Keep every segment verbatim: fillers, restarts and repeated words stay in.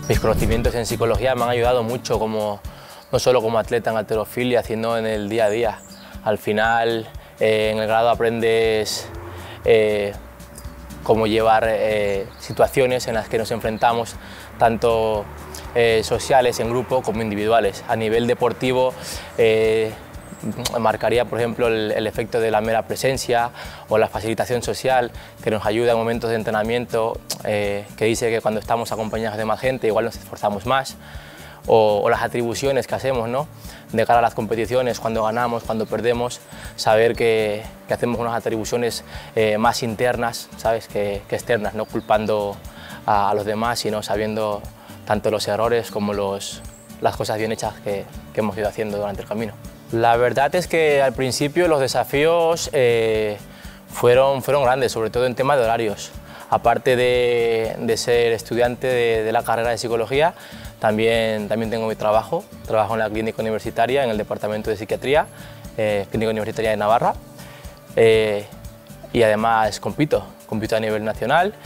Mis conocimientos en psicología me han ayudado mucho, como, no solo como atleta en halterofilia, sino en el día a día. Al final, eh, en el grado aprendes eh, cómo llevar eh, situaciones en las que nos enfrentamos, tanto eh, sociales en grupo como individuales. A nivel deportivo, eh, marcaría, por ejemplo, el, el efecto de la mera presencia o la facilitación social, que nos ayuda en momentos de entrenamiento, eh, que dice que cuando estamos acompañados de más gente igual nos esforzamos más, o, o las atribuciones que hacemos, ¿no?, de cara a las competiciones, cuando ganamos, cuando perdemos, saber que, que hacemos unas atribuciones eh, más internas, ¿sabes?, que, que externas, no culpando a, a los demás, sino sabiendo tanto los errores como los, las cosas bien hechas que, que hemos ido haciendo durante el camino. La verdad es que al principio los desafíos eh, fueron, fueron grandes, sobre todo en tema de horarios. Aparte de, de ser estudiante de, de la carrera de psicología, también, también tengo mi trabajo. Trabajo en la clínica universitaria, en el departamento de psiquiatría, eh, clínica universitaria de Navarra, eh, y además compito, compito a nivel nacional,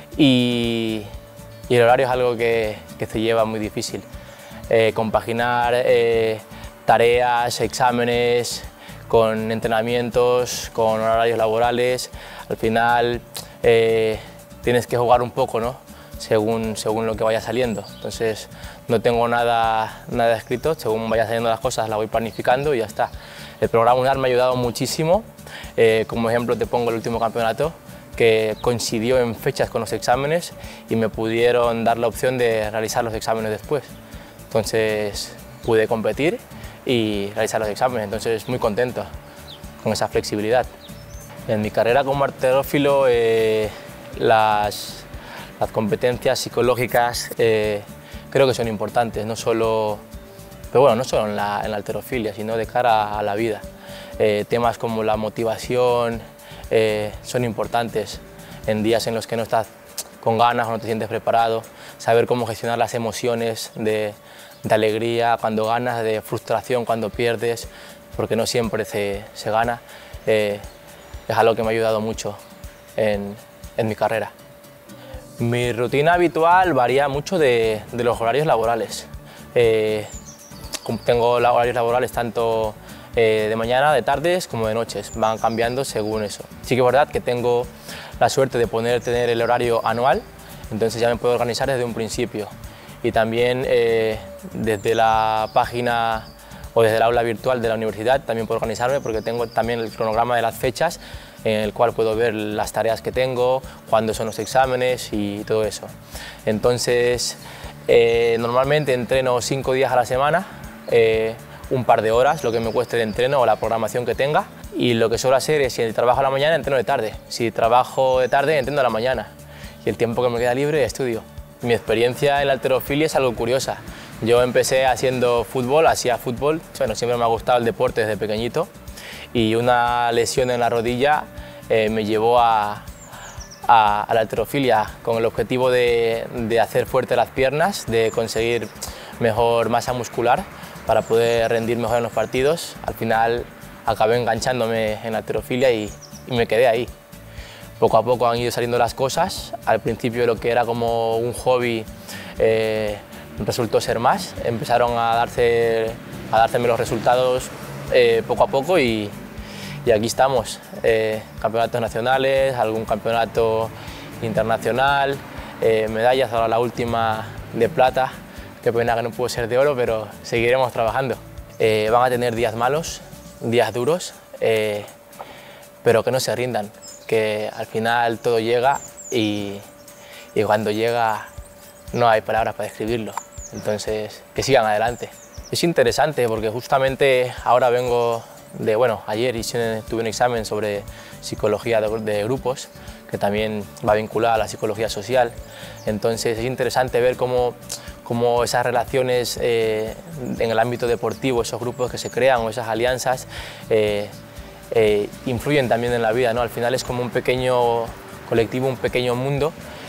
y, y el horario es algo que, que se lleva muy difícil. Eh, compaginar eh, tareas, exámenes, con entrenamientos, con horarios laborales, al final eh, tienes que jugar un poco, ¿no?, según, según lo que vaya saliendo. Entonces no tengo nada, nada escrito, según vayan saliendo las cosas las voy planificando y ya está. El programa UNAR me ha ayudado muchísimo, eh, como ejemplo te pongo el último campeonato, que coincidió en fechas con los exámenes y me pudieron dar la opción de realizar los exámenes después. Entonces pude competir y realizar los exámenes, entonces muy contento con esa flexibilidad. En mi carrera como halterófilo, eh, las, las competencias psicológicas eh, creo que son importantes, no solo, pero bueno, no solo en la, en la halterofilia, sino de cara a la vida. Eh, temas como la motivación eh, son importantes en días en los que no estás con ganas o no te sientes preparado, saber cómo gestionar las emociones de, de alegría cuando ganas, de frustración cuando pierdes, porque no siempre se, se gana, eh, es algo que me ha ayudado mucho en, en mi carrera. Mi rutina habitual varía mucho de, de los horarios laborales. Eh, tengo horarios laborales tanto eh, de mañana, de tardes como de noches, van cambiando según eso. Sí que es verdad que tengo la suerte de poder tener el horario anual, entonces ya me puedo organizar desde un principio. Y también eh, desde la página o desde el aula virtual de la universidad también puedo organizarme, porque tengo también el cronograma de las fechas en el cual puedo ver las tareas que tengo, cuándo son los exámenes y todo eso. Entonces, eh, normalmente entreno cinco días a la semana, eh, un par de horas, lo que me cueste de entreno o la programación que tenga, y lo que suelo hacer es, si trabajo a la mañana, entreno de tarde, si trabajo de tarde, entreno a la mañana, y el tiempo que me queda libre estudio. Mi experiencia en la halterofilia es algo curiosa. Yo empecé haciendo fútbol, hacía fútbol, bueno, siempre me ha gustado el deporte desde pequeñito, y una lesión en la rodilla eh, me llevó a, a, a la halterofilia con el objetivo de, de hacer fuerte las piernas, de conseguir mejor masa muscular para poder rendir mejor en los partidos. Al final acabé enganchándome en la halterofilia y, y me quedé ahí. Poco a poco han ido saliendo las cosas. Al principio lo que era como un hobby eh, resultó ser más. Empezaron a, darse, a dárseme los resultados eh, poco a poco y, y aquí estamos. Eh, campeonatos nacionales, algún campeonato internacional, eh, medallas, ahora la última de plata. Qué pena que no pudo ser de oro, pero seguiremos trabajando. Eh, van a tener días malos, días duros, eh, pero que no se rindan, que al final todo llega y, y cuando llega no hay palabras para describirlo. Entonces, que sigan adelante. Es interesante porque justamente ahora vengo de, bueno, ayer hice, tuve un examen sobre psicología de, de grupos, que también va vinculada a la psicología social. Entonces es interesante ver cómo, cómo esas relaciones eh, en el ámbito deportivo, esos grupos que se crean o esas alianzas, eh, eh, influyen también en la vida, ¿no? Al final es como un pequeño colectivo, un pequeño mundo,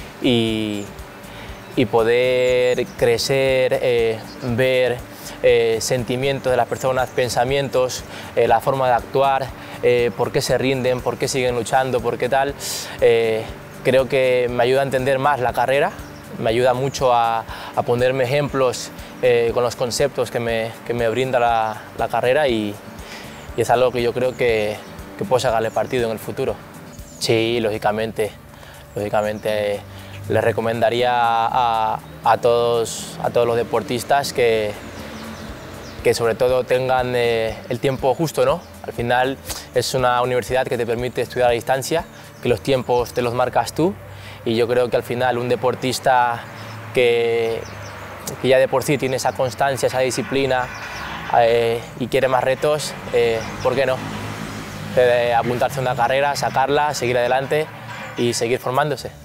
y, y poder crecer, eh, ver eh, sentimientos de las personas, pensamientos, eh, la forma de actuar, eh, por qué se rinden, por qué siguen luchando, por qué tal, eh, creo que me ayuda a entender más la carrera, me ayuda mucho a, a ponerme ejemplos eh, con los conceptos que me, que me brinda la, la carrera y, y es algo que yo creo que, que puedo sacarle partido en el futuro. Sí, lógicamente, lógicamente les recomendaría a, a, todos, a todos los deportistas que, que sobre todo tengan eh, el tiempo justo, ¿no? Al final es una universidad que te permite estudiar a distancia, que los tiempos te los marcas tú y yo creo que al final un deportista que, que ya de por sí tiene esa constancia, esa disciplina eh, y quiere más retos, eh, ¿por qué no? Debe apuntarse a una carrera, sacarla, seguir adelante y seguir formándose.